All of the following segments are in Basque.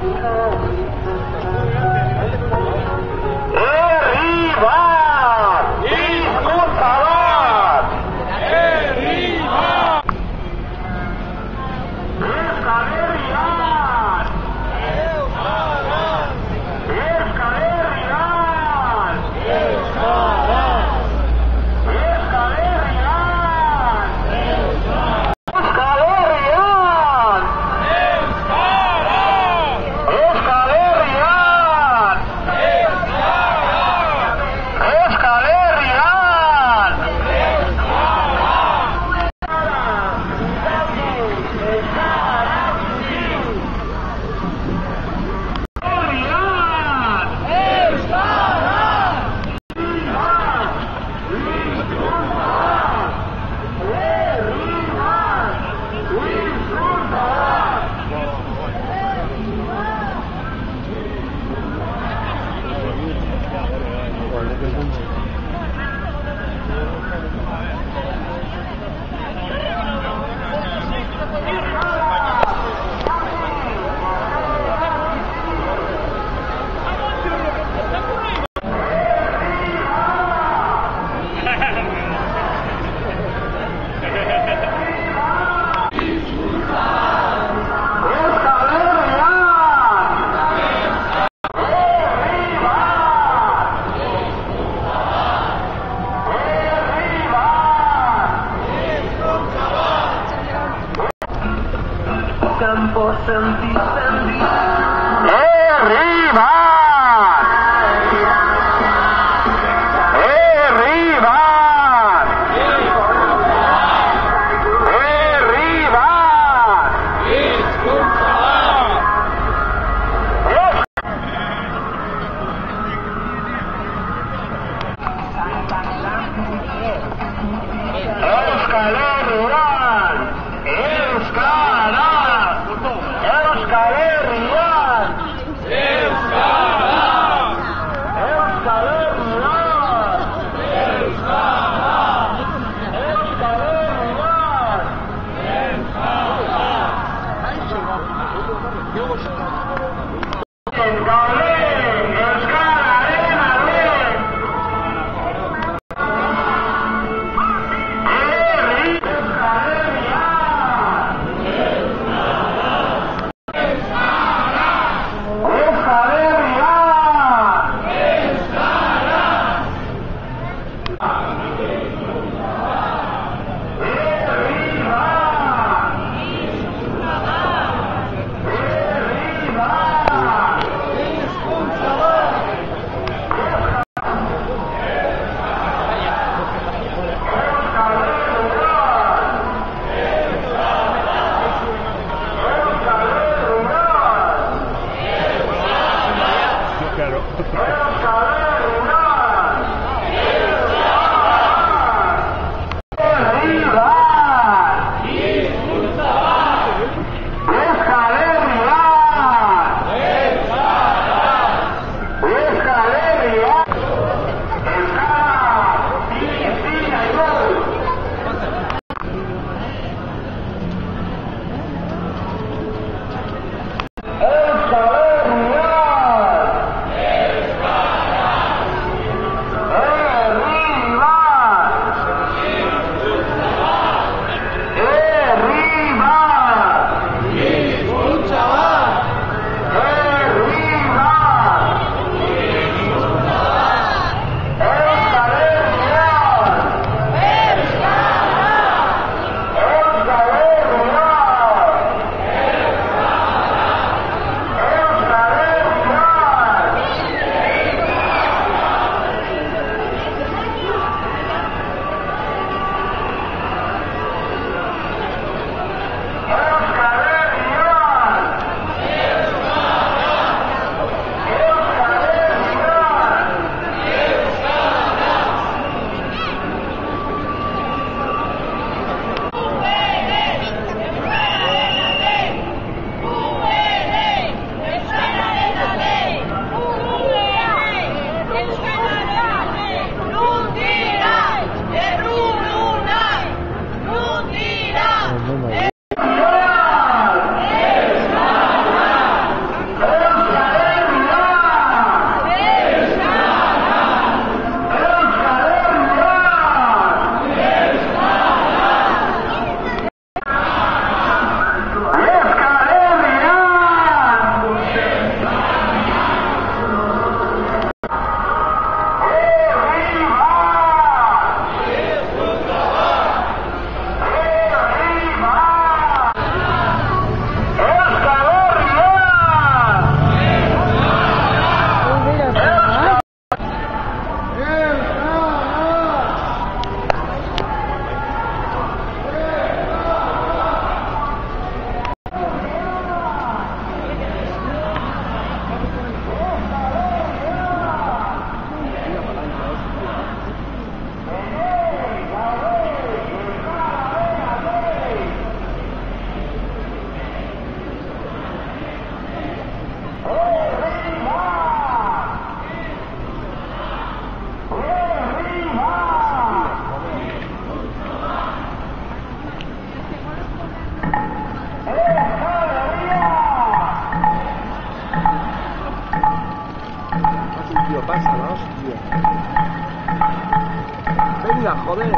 Campo Santi, ¡Arriba! ¡Arriba! Pasa la hostia. Venga, joder.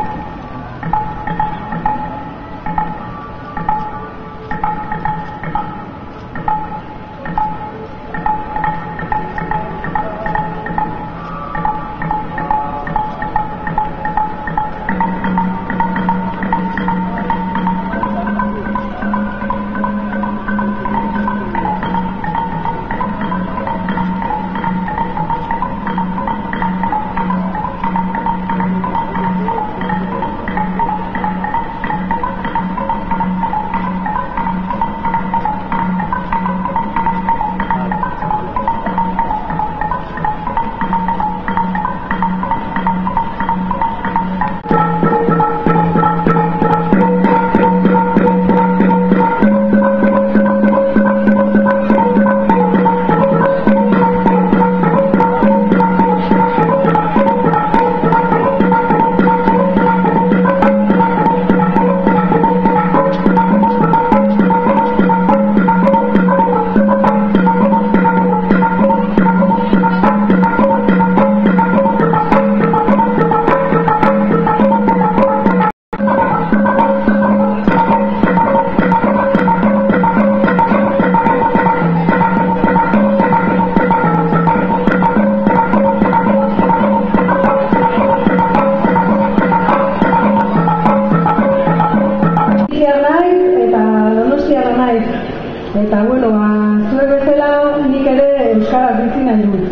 Eta bueno, zuek bezala nik ere euskaraz bizi nahi dut.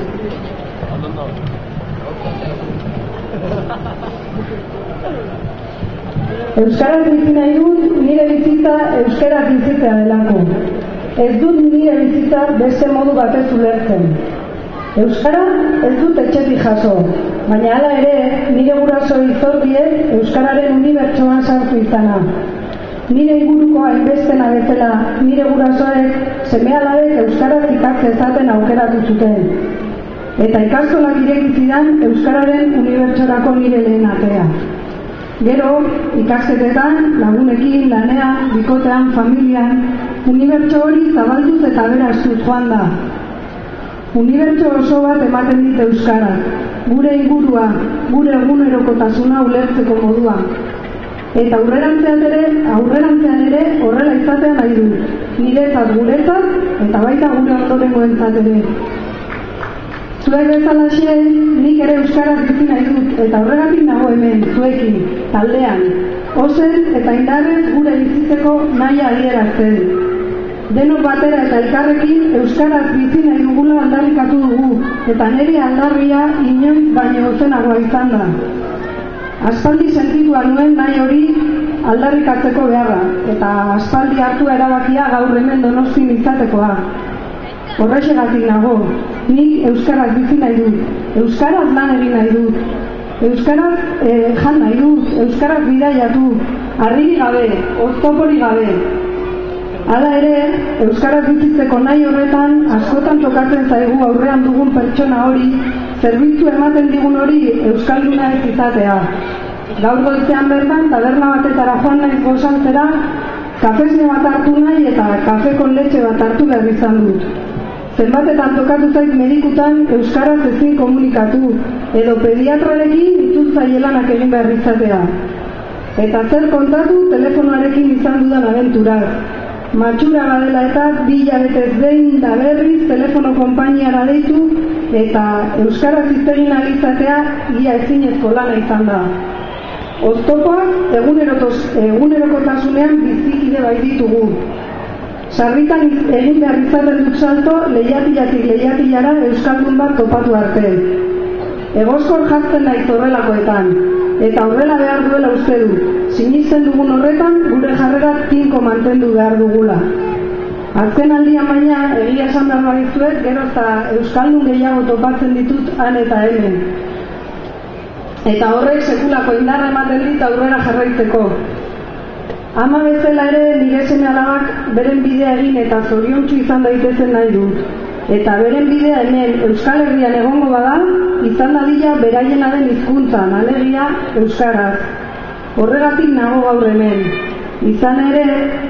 Euskaraz bizi nahi dut, nire bizitza euskaraz bizitzea delako. Ez dut nire bizitza beste modu batez ulertzen. Euskara ez dut etxetik jaso, baina hala ere nire guraso izordiek euskararen unibertsoan sartu izana. Nire inguruko hainbestena bezala, nire gurasoek seme-alabek euskaraz ikaszezaten aukeratu zuten. Eta ikastolak ireki zidan euskararen unibertsorako nire lehen atea. Gero, ikasketetan, lagunekin, lanean, bikotean, familian, unibertso hori zabalduz eta beraztuz joan da. Unibertso oso bat ematen dit euskarak, gure ingurua, gure egunerokotasuna ulertzeko modua. Eta aurrerantzean ere horrela izatea nahi du, niretzat guretzat eta baita gure ondorengoentzat ere. Zuek bezalaxe, nik ere euskaraz bizi nahi dut eta horregatik nago hemen, zuekin, taldean, ozen eta indarrez gure bizitzeko nahi adierazten. Denok batera eta elkarrekin euskaraz bizi nahi dugula aldarrikatu dugu, eta nire aldarria inoiz baino ozenagoa izan da. Aspaldi sentitua nuen nahi hori aldarrikatzeko beharra, eta aspaldi hartu erabakia gaur hemen Donostian izatekoa. Horrexegatik nago, nik euskaraz bizi nahi dut, euskaraz lan egin nahi dut, euskaraz jan nahi dut, euskaraz bidaiatu, harririk gabe, oztopori gabe. Hala ere, euskaraz bizitzeko nahi horretan askotan tokatzen zaigu aurrean dugun pertsona hori, zerbitzu ematen digun hori euskalduna ez izatea. Gaur goizean bertan taberna batetara joan naiz gosaltzera, kafesne bat hartu nahi eta kafe con leche bat hartu behar izan dut. Zenbatetan tokatu zait medikutan euskaraz ezin komunikatu, edo pediatrarekin itzultzaile lanak egin behar izatea. Eta zer kontatu telefonoarekin izan dudan abenturaz. Matxura badela eta 2 hilabetez behin da berriz telefono konpainiara deitu eta euskaraz hitz egin ahal izatea ia ezinezko lana izan da. Oztopoak egunerokotasunean bizikide bai ditugu. Sarritan egin behar izaten dut salto lehiatilatik lehiatilara euskaldun bat topatu arte. Egoskor jartzen naiz horrelakoetan, eta horrela behar duela uste du. Sinisten dugun horretan, gure jarrera tinko mantendu behar dugula. Azken aldian baina, egia esan behar badizuet, gero eta euskaldun gehiago topatzen ditut han eta hemen. Eta horrek sekulako indarra ematen dit aurrera jarraitzeko. Ama bezala ere nire seme alabak beren bidea egin eta zoriontsu izan daitezen nahi dut. eta beren bidea hemen Euskal Herrian egongo bada, izan dadila beraiena den hizkuntzan, alegia euskaraz. Horregatik nago gaur hemen. Izan ere,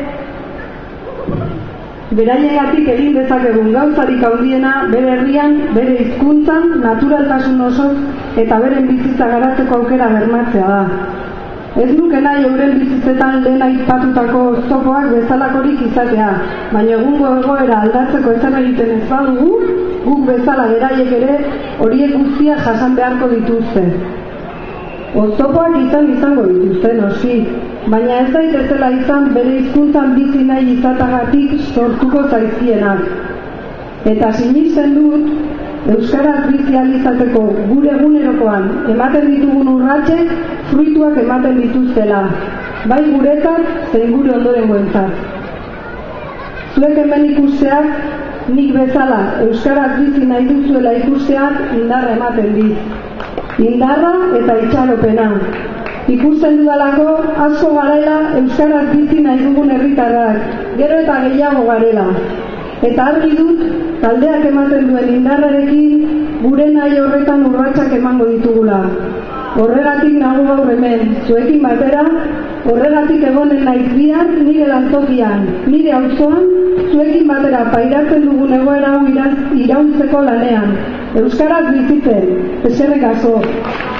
beraiengatik egin dezakegun gauzarik handiena bere herrian, bere hizkuntzan, naturaltasun osoz eta beren bizitza garatzeko aukera bermatzea da. Ez nuke nahi euren bizitzetan lehen aipatutako oztopoak bezalakorik izatea, baina egungo egoera aldatzeko ezer egiten ez badugu, guk bezala beraiek ere horiek guztiak jasan beharko dituzte. Oztopoak izango dituzte, noski, baina ez daitezela izan bere hizkuntzan bizi nahi izatagatik sortuko zaizkienak. Eta sinisten dut, euskaraz bizi ahal izateko gure egunerokoan ematen ditugun urratsek fruituak ematen dituztela, bai guretzat zein gure ondorengoentzat. Zuek hemen ikusteak, nik bezala euskaraz bizi nahi duzuela ikusteak indarra ematen dit. Indarra eta itxaropena. Ikusten dudalako asko garela euskaraz bizi nahi dugun herritarrak, gero eta gehiago garela. Eta argi dut, taldeak ematen duen indarrarekin, gure nahi horretan urratsak emango ditugula. Horregatik nago gaur hemen, zuekin batera, horregatik egonen naiz bihar nire lantokian, nire auzoan, zuekin batera pairatzen dugun egoera hau iraultzeko lanean. Euskaraz bizitzen, eskerrik asko.